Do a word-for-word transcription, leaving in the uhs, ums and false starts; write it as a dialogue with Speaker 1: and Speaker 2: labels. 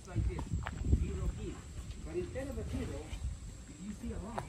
Speaker 1: looks like this, zero key. But instead of a zero, if you see a line,